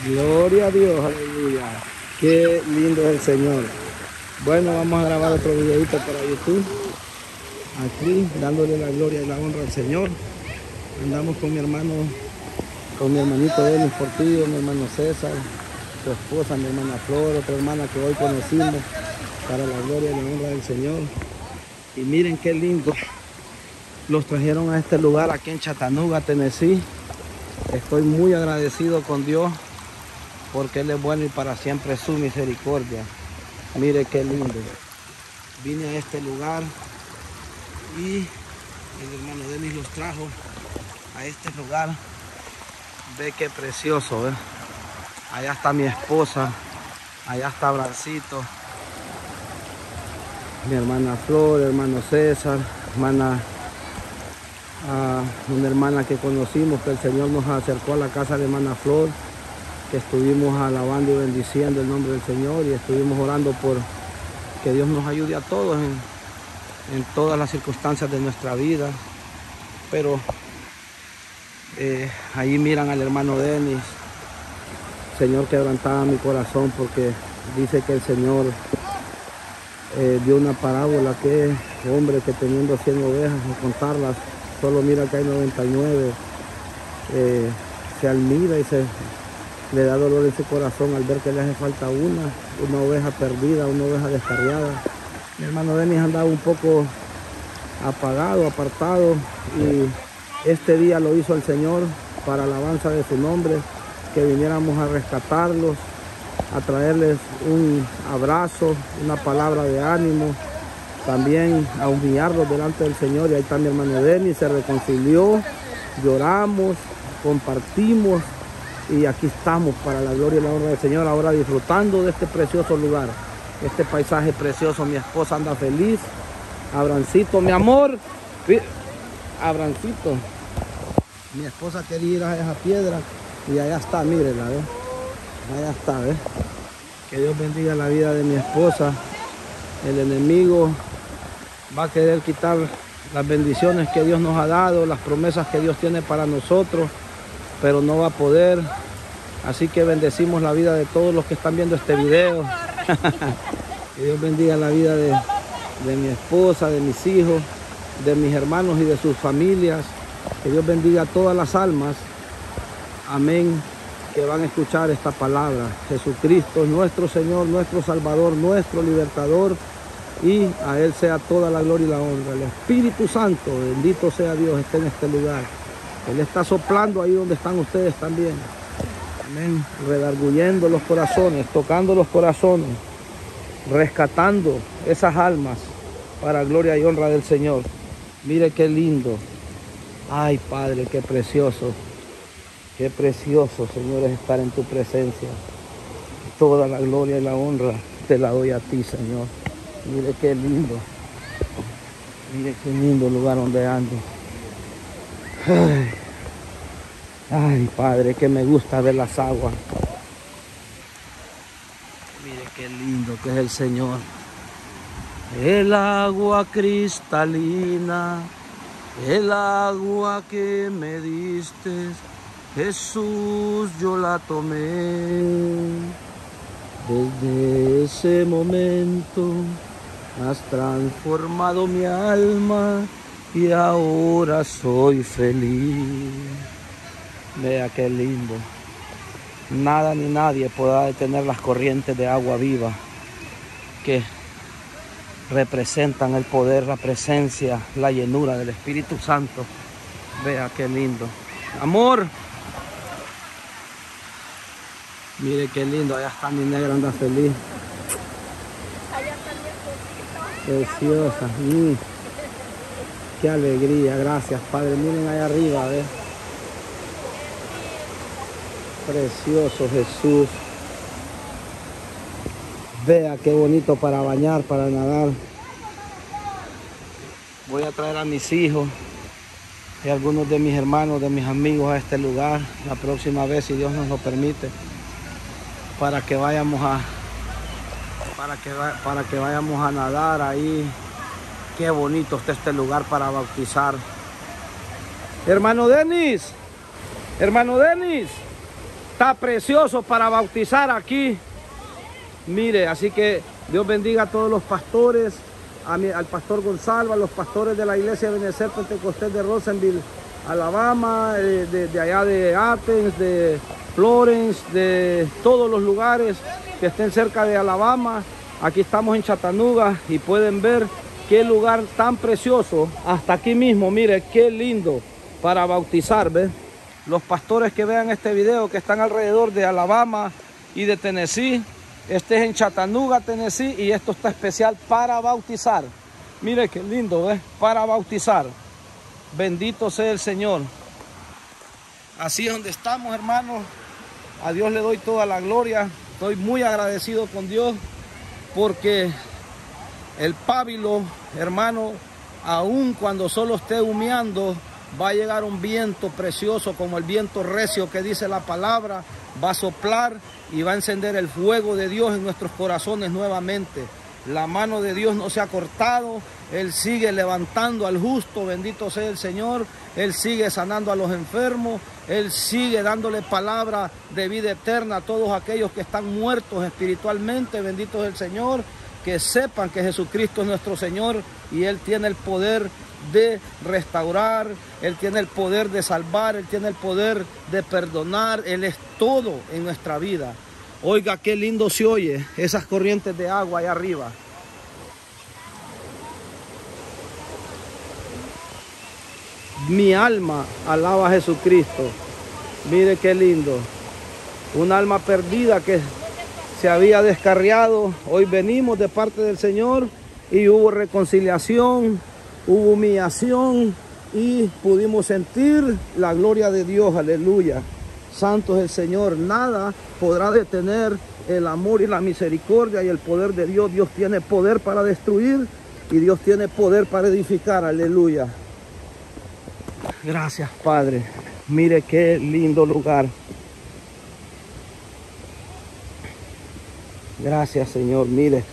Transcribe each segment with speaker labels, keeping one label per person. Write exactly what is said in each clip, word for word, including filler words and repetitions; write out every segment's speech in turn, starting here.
Speaker 1: Gloria a Dios, aleluya. Qué lindo es el Señor. Bueno, vamos a grabar otro videito para YouTube. Aquí, dándole la gloria y la honra al Señor. Andamos con mi hermano, con mi hermanito Denis Portillo, mi hermano César, su esposa, mi hermana Flor, otra hermana que hoy conocimos, para la gloria y la honra del Señor. Y miren qué lindo. Los trajeron a este lugar aquí en Chattanooga, Tennessee. Estoy muy agradecido con Dios porque Él es bueno y para siempre es su misericordia. Mire qué lindo. Vine a este lugar y el hermano Denis los trajo a este lugar. Ve qué precioso, ¿eh? Allá está mi esposa, allá está Abrancito, mi hermana Flor, hermano César, hermana, uh, una hermana que conocimos, que el Señor nos acercó a la casa de hermana Flor, que estuvimos alabando y bendiciendo el nombre del Señor y estuvimos orando por que Dios nos ayude a todos en, en todas las circunstancias de nuestra vida. Pero eh, ahí miran al hermano Denis. Señor, quebrantaba mi corazón porque dice que el Señor eh, dio una parábola que hombre que teniendo cien ovejas, al contarlas, solo mira que hay noventa y nueve, eh, se admira y se le da dolor en su corazón al ver que le hace falta una, una oveja perdida, una oveja descarriada. Mi hermano Denis andaba un poco apagado, apartado, y este día lo hizo el Señor para alabanza de su nombre, que viniéramos a rescatarlos, a traerles un abrazo, una palabra de ánimo, también a humillarlos delante del Señor. Y ahí está mi hermano Denis, se reconcilió, lloramos, compartimos y aquí estamos para la gloria y la honra del Señor, ahora disfrutando de este precioso lugar, este paisaje precioso. Mi esposa anda feliz. Abrancito, mi amor, Abrancito, mi esposa quería ir a esa piedra y allá está, mírenla, ¿eh? Allá está, ¿eh? Que Dios bendiga la vida de mi esposa. El enemigo va a querer quitar las bendiciones que Dios nos ha dado, las promesas que Dios tiene para nosotros, pero no va a poder. Así que bendecimos la vida de todos los que están viendo este video. Que Dios bendiga la vida de, de mi esposa, de mis hijos, de mis hermanos y de sus familias. Que Dios bendiga a todas las almas, amén, que van a escuchar esta palabra. Jesucristo es nuestro Señor, nuestro Salvador, nuestro Libertador, y a Él sea toda la gloria y la honra. El Espíritu Santo, bendito sea Dios, está en este lugar. Él está soplando ahí donde están ustedes también, amén, redarguyendo los corazones, tocando los corazones, rescatando esas almas para gloria y honra del Señor. Mire qué lindo. Ay, Padre, qué precioso. Qué precioso, Señor, es estar en tu presencia. Toda la gloria y la honra te la doy a ti, Señor. Mire qué lindo. Mire qué lindo lugar donde ando. Ay, ay, Padre, que me gusta ver las aguas. Mire qué lindo que es el Señor. El agua cristalina, el agua que me diste, Jesús, yo la tomé. Desde ese momento has transformado mi alma y ahora soy feliz. Vea qué lindo. Nada ni nadie podrá detener las corrientes de agua viva que representan el poder, la presencia, la llenura del Espíritu Santo. Vea qué lindo. Amor. Mire qué lindo, allá está mi negra, anda feliz.
Speaker 2: Allá está mi esposito.
Speaker 1: Preciosa. Mm. Qué alegría, gracias, Padre. Miren allá arriba, ¿ves? Precioso Jesús. Vea qué bonito para bañar, para nadar. Voy a traer a mis hijos y a algunos de mis hermanos, de mis amigos a este lugar la próxima vez, si Dios nos lo permite, para que vayamos a para que, para que vayamos a nadar ahí. Qué bonito está este lugar para bautizar. Hermano Denis, hermano Denis, está precioso para bautizar aquí. Mire, así que Dios bendiga a todos los pastores, a mi, al pastor Gonzalo, a los pastores de la iglesia de Ebenezer Pentecostés de Rosenville, Alabama, de, de, de allá de Athens, de Florence, de todos los lugares que estén cerca de Alabama. Aquí estamos en Chattanooga y pueden ver qué lugar tan precioso. Hasta aquí mismo, mire, qué lindo para bautizar, ¿ves? Los pastores que vean este video, que están alrededor de Alabama y de Tennessee, este es en Chattanooga, Tennessee, y esto está especial para bautizar. Mire qué lindo, ¿ves? Para bautizar. Bendito sea el Señor. Así es donde estamos, hermanos. A Dios le doy toda la gloria. Estoy muy agradecido con Dios porque el pábilo, hermano, aun cuando solo esté humeando, va a llegar un viento precioso como el viento recio que dice la palabra. Va a soplar y va a encender el fuego de Dios en nuestros corazones nuevamente. La mano de Dios no se ha cortado. Él sigue levantando al justo, bendito sea el Señor. Él sigue sanando a los enfermos. Él sigue dándole palabra de vida eterna a todos aquellos que están muertos espiritualmente, bendito es el Señor. Que sepan que Jesucristo es nuestro Señor y Él tiene el poder de restaurar, Él tiene el poder de salvar, Él tiene el poder de perdonar. Él es todo en nuestra vida. Oiga, qué lindo se oye esas corrientes de agua allá arriba. Mi alma alaba a Jesucristo. Mire qué lindo. Un alma perdida que se había descarriado. Hoy venimos de parte del Señor y hubo reconciliación, hubo humillación y pudimos sentir la gloria de Dios. Aleluya. Santo es el Señor. Nada podrá detener el amor y la misericordia y el poder de Dios. Dios tiene poder para destruir y Dios tiene poder para edificar. Aleluya. Gracias, Padre. Mire qué lindo lugar. Gracias, Señor. Mire,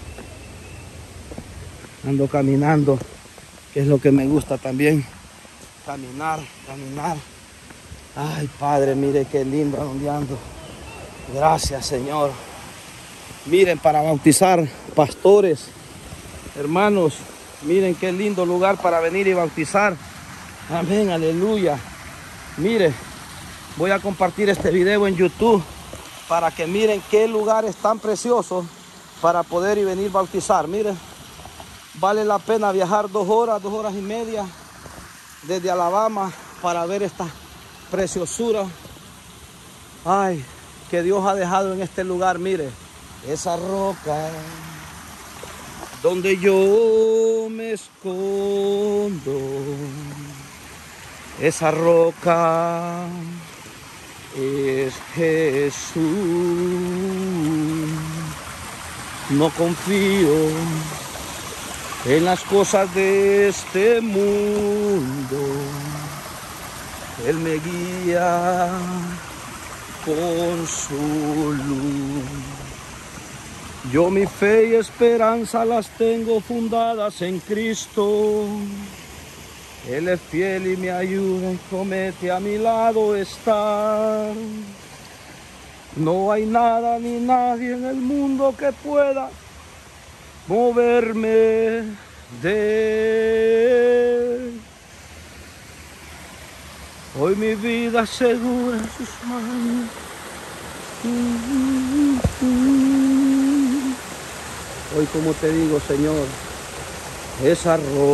Speaker 1: ando caminando, que es lo que me gusta también. Caminar, caminar. Ay, Padre, mire qué lindo donde ando. Gracias, Señor. Miren, para bautizar, pastores, hermanos, miren qué lindo lugar para venir y bautizar. Amén, aleluya. Mire, voy a compartir este video en YouTube para que miren qué lugares tan preciosos para poder y venir a bautizar. Miren, vale la pena viajar dos horas, dos horas y media desde Alabama para ver esta preciosura. Ay, que Dios ha dejado en este lugar. Mire, esa roca donde yo me escondo. Esa roca es Jesús. No confío en las cosas de este mundo. Él me guía con su luz. Yo mi fe y esperanza las tengo fundadas en Cristo. Él es fiel y me ayuda y promete a mi lado estar. No hay nada ni nadie en el mundo que pueda moverme de Él. Hoy mi vida segura en sus manos. Hoy, como te digo, Señor, esa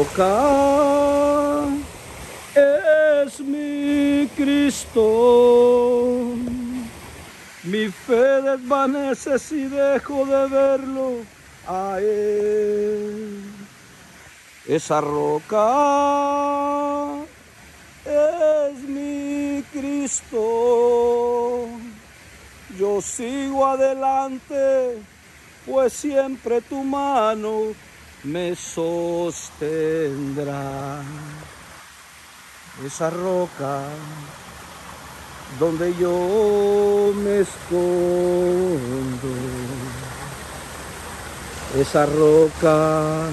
Speaker 1: roca es mi Cristo. Mi fe desvanece si dejo de verlo a Él. Esa roca es mi Cristo. Yo sigo adelante, pues siempre tu mano me sostendrá. Esa roca donde yo me escondo. Esa roca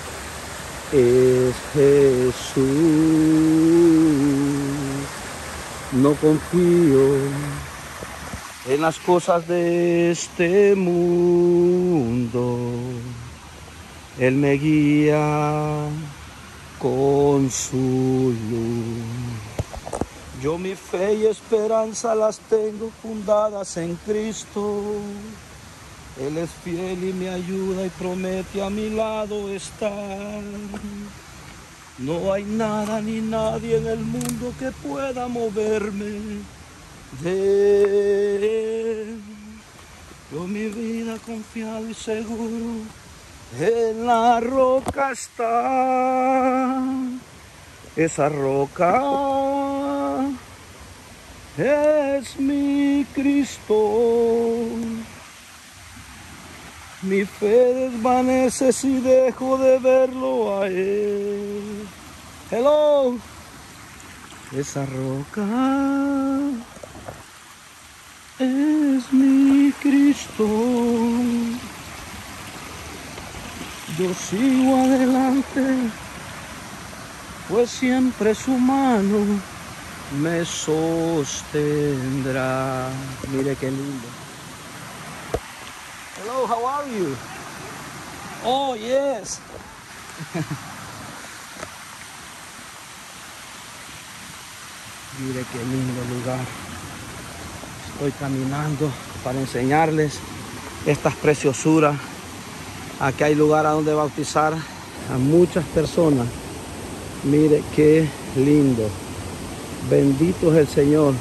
Speaker 1: es Jesús. No confío en las cosas de este mundo. Él me guía con su luz. Yo mi fe y esperanza las tengo fundadas en Cristo. Él es fiel y me ayuda y promete a mi lado estar. No hay nada ni nadie en el mundo que pueda moverme de Él. Yo mi vida confiado y seguro en la roca está. Esa roca es mi Cristo. Mi fe desvanece si dejo de verlo a Él. Hello. Esa roca es mi Cristo. Yo sigo adelante, pues siempre su mano me sostendrá. Mire qué lindo. Hello, how are you? Oh, yes. Mire qué lindo lugar. Estoy caminando para enseñarles estas preciosuras. Aquí hay lugar a donde bautizar a muchas personas. Mire qué lindo. Bendito es el Señor.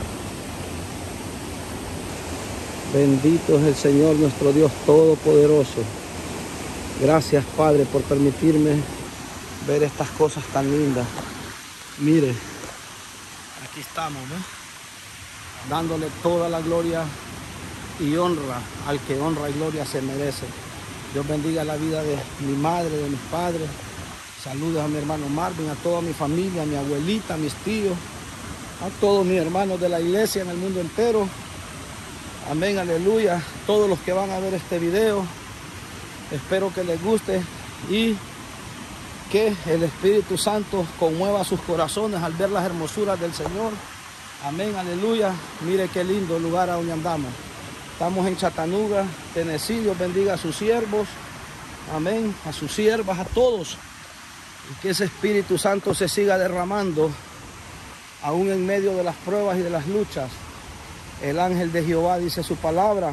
Speaker 1: Bendito es el Señor, nuestro Dios Todopoderoso. Gracias, Padre, por permitirme ver estas cosas tan lindas. Mire, aquí estamos, ¿ves? Dándole toda la gloria y honra al que honra y gloria se merece. Dios bendiga la vida de mi madre, de mis padres. Saludos a mi hermano Marvin, a toda mi familia, a mi abuelita, a mis tíos, a todos mis hermanos de la iglesia en el mundo entero. Amén, aleluya. Todos los que van a ver este video, espero que les guste y que el Espíritu Santo conmueva sus corazones al ver las hermosuras del Señor. Amén, aleluya. Mire qué lindo lugar a donde andamos. Estamos en Chattanooga, Tennessee. Dios bendiga a sus siervos. Amén. A sus siervas, a todos. Y que ese Espíritu Santo se siga derramando aún en medio de las pruebas y de las luchas. El ángel de Jehová, dice su palabra,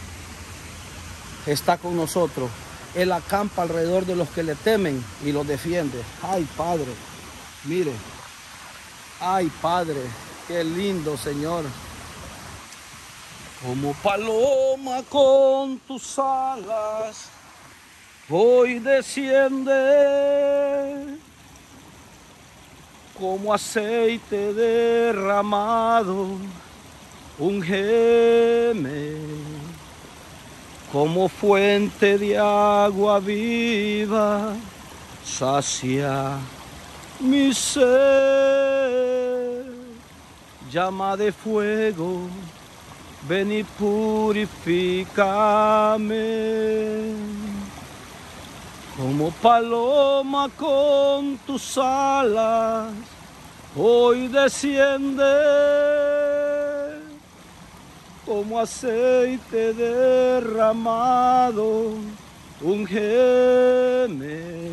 Speaker 1: está con nosotros. Él acampa alrededor de los que le temen y los defiende. Ay, Padre, mire. Ay, Padre, qué lindo, Señor. Como paloma con tus alas, hoy desciende. Como aceite derramado, úngeme. Como fuente de agua viva, sacia mi sed. Llama de fuego, ven y purifícame. Como paloma con tus alas, hoy desciende. Como aceite derramado, úngeme.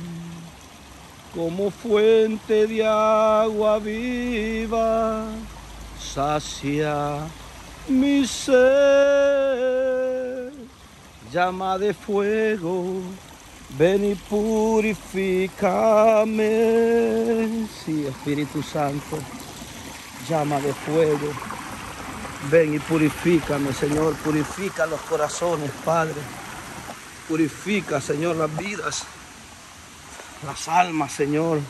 Speaker 1: Como fuente de agua viva, sacia mi sed. Llama de fuego, ven y purifícame. Sí, Espíritu Santo, llama de fuego, ven y purifícame, Señor. Purifica los corazones, Padre. Purifica, Señor, las vidas, las almas, Señor.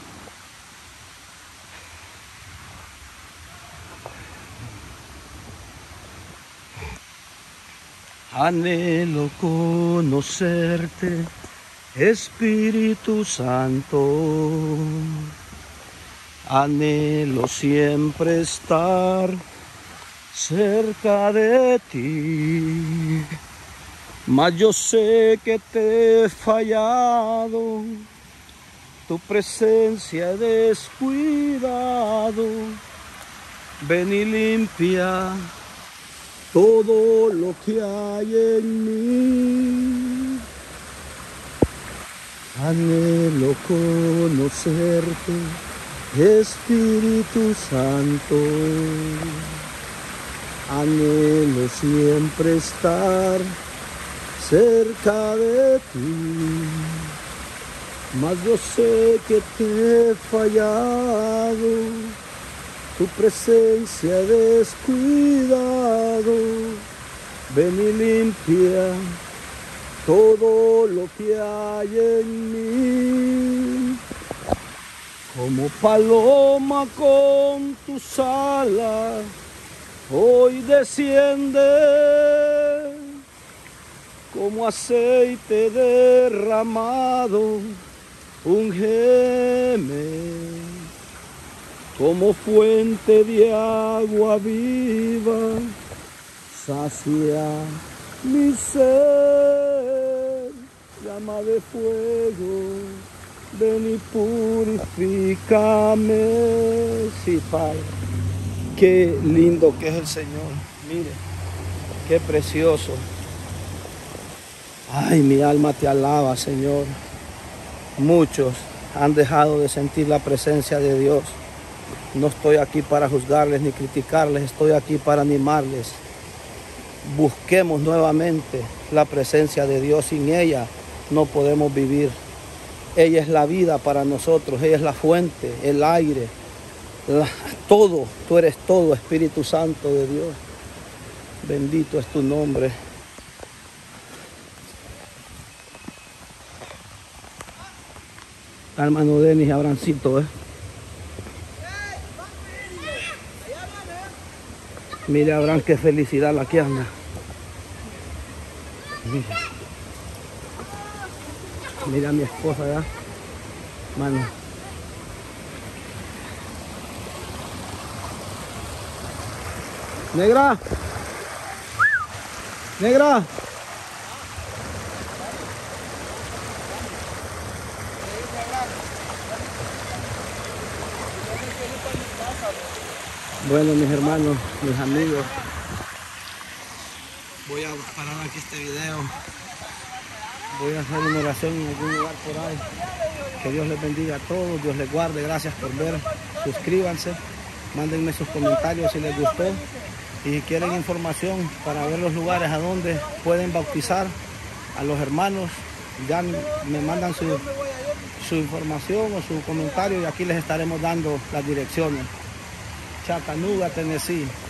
Speaker 1: Anhelo conocerte, Espíritu Santo. Anhelo siempre estar cerca de ti, mas yo sé que te he fallado, tu presencia he descuidado. Ven y limpia todo lo que hay en mí. Anhelo conocerte, Espíritu Santo. Anhelo siempre estar cerca de ti, mas yo sé que te he fallado, tu presencia he descuidado. Ven y limpia todo lo que hay en mí, como paloma con tus alas, hoy desciende, como aceite derramado, úngeme, como fuente de agua viva, sacia mi ser, llama de fuego, ven y purifícame. Sí, Padre, qué lindo que es el Señor, mire, qué precioso. Ay, mi alma te alaba, Señor. Muchos han dejado de sentir la presencia de Dios. No estoy aquí para juzgarles ni criticarles, estoy aquí para animarles. Busquemos nuevamente la presencia de Dios. Sin ella no podemos vivir. Ella es la vida para nosotros, ella es la fuente, el aire, la, todo. Tú eres todo, Espíritu Santo de Dios. Bendito es tu nombre. Hermano Denis y Abrancito, ¿eh? Mire, Abraham, qué felicidad la que anda. Mira, mira a mi esposa ya, mano. Negra, negra. Bueno, mis hermanos, mis amigos, voy a parar aquí este video. Voy a hacer una oración en algún lugar por ahí. Que Dios les bendiga a todos, Dios les guarde. Gracias por ver. Suscríbanse, mándenme sus comentarios si les gustó. Y si quieren información para ver los lugares a donde pueden bautizar a los hermanos, ya me mandan su, su información o su comentario y aquí les estaremos dando las direcciones. Chattanooga, Tennessee.